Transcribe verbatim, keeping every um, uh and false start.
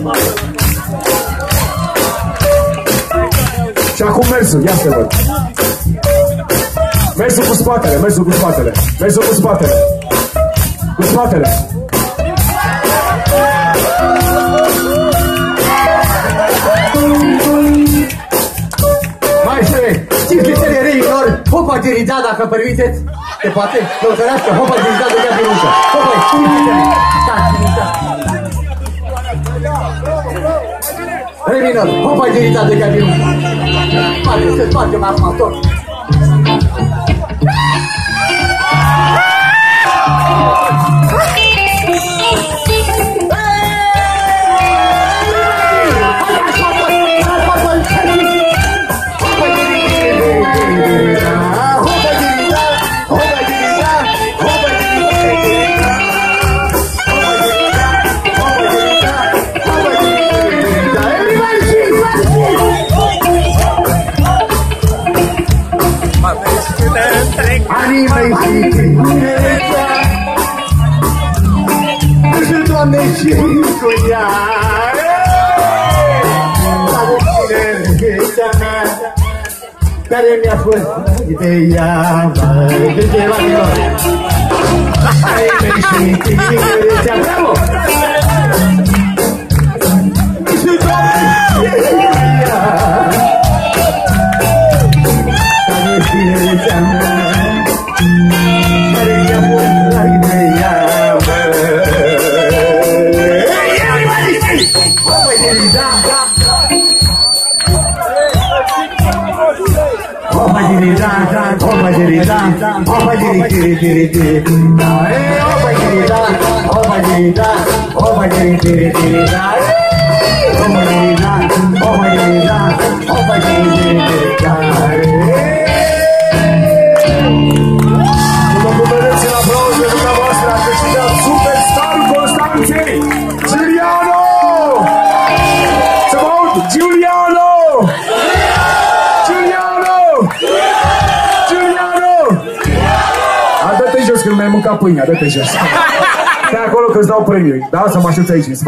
Și acum mersul, ia să văd. Mersul cu spatele, mersul cu spatele. Mersul cu spatele. Cu spatele. Maestre, știți litere reilor? Hopa dirida, dacă permiteți. Se poate? Lăutărească, hopa dirida de ea birușă. Hopa, știți litere. Da, dirida. Re minor, hopa dirida de ea birușă. Poate să spargem acum tot. Anima-i și tinerețea, și Doamne și cu ea, la tinerețea mea, care mi-a fost ideea, mă, de ce la minore. Anima-i și tinerețea, bravo! Și Doamne și cu ea, care tinerețea mea, Opa dirida, opa dirida, opa diri diri diri. Opa dirida, opa dirida, opa diri diri diri. Opa dirida, opa dirida, opa diri diri diri. Vă bucurăți în aplauze dumneavoastră, a câștigat superstarul Constanței, Giuliano! Să vă aud, Giuliano! Giuliano! Giuliano! A, dă-te jos că nu mi-ai mâncat pâinea, dă-te jos. Stai acolo că îți dau premiul, da? Să mă așteți aici.